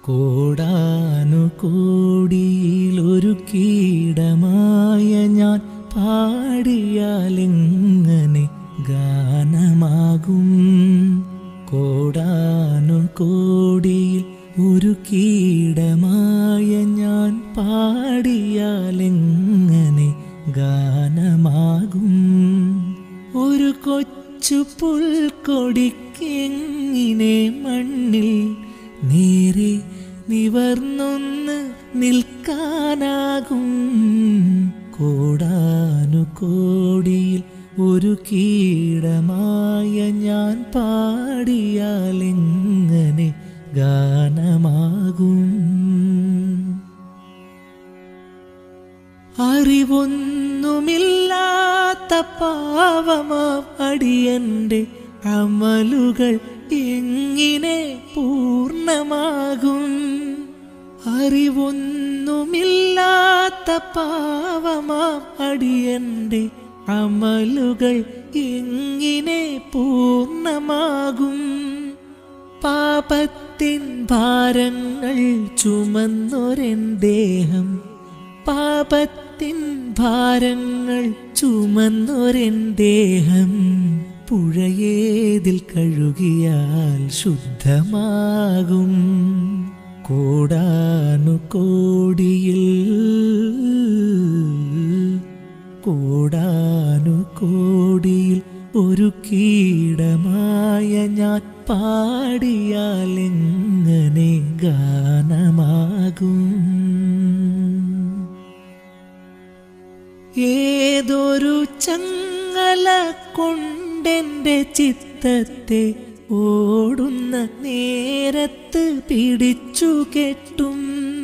കോടാനുകോടിയിലൊരു കീടമായ ഞാൻ പാടിയാലെങ്ങനെ ഗാനമാകും. കോടാനുകോടിയിൽ ഒരു കീടമായ ഞാൻ പാടിയാലെങ്ങനെ ഗാനമാകും. ഒരു കൊച്ചു പുൽക്കൊടിക്കെങ്ങിനെ മണ്ണിൽ നേരെ നിവർന്നൊന്ന് നിൽക്കാനാകും. കോടാനുകോടിയിൽ ഒരു കീടമായ ഞാൻ പാടിയാലെങ്ങനെ ഗാനമാകും. അറിവൊന്നുമില്ലാത്ത പാവമാം അടിയന്റെ അമലുകൾ എങ്ങനെ പൂർണ്ണമാകും. അറിവൊന്നുമില്ലാത്ത പാവമാം അടിയന്റെ അമലുകൾ എങ്ങനെ പൂർണ്ണമാകും. പാപത്തിൻ ഭാരങ്ങൾ ചുമന്നൊരെൻ ദേഹം, പാപത്തിൻ ഭാരങ്ങൾ ചുമന്നൊരെൻ ദേഹം പുഴയേതിൽ കഴുകിയാൽ ശുദ്ധമാകും. കോടാനുകോടിയിൽ ഒരു കീടമായ ഞാൻ പാടിയാലെങ്ങനെ ഗാനമാകും. ഏതൊരു ചങ്ങല കൊണ്ടെൻ്റെ ചിത്തത്തെ ഓടുന്ന നേരത്ത് പിടിച്ചു കെട്ടും.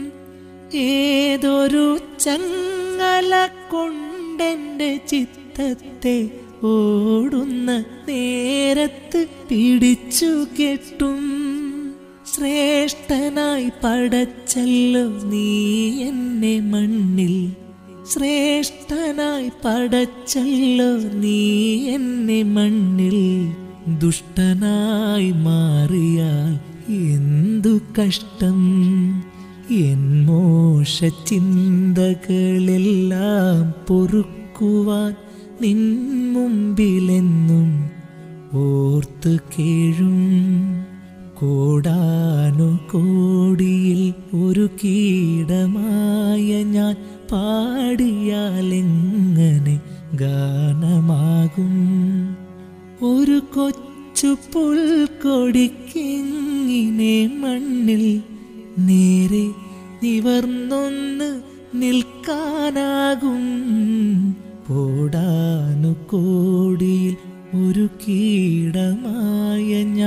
ഏതൊരു ചങ്ങല കൊണ്ടെൻ്റെ ചിത്തത്തെ ഓടുന്ന നേരത്ത് പിടിച്ചു കെട്ടും. ശ്രേഷ്ഠനായി പടച്ചല്ലോ നീ എന്നെ മണ്ണിൽ, ശ്രേഷ്ഠനായി പടച്ചല്ലോ നീ എന്നെ മണ്ണിൽ. ദുഷ്ടനായി മാറിയാൽ എന്തു കഷ്ടം. എൻ മോശ ചിന്തകളെല്ലാം പൊറുക്കുവാൻ നിൻ മുമ്പിലെന്നും ഓർത്തു കേഴും. കോടാനുകോടിയിൽ ഒരു കീടമായ ഞാൻ പാടിയാലെങ്ങനെ ഗാനമാകും. ഒരു കൊച്ചു പുൽക്കൊടിക്കെങ്ങിനെ മണ്ണിൽ നേരെ നിവർന്നൊന്ന് നിൽക്കാനാകും. കോടാനുകോടിയിൽ ഒരു കീടമായ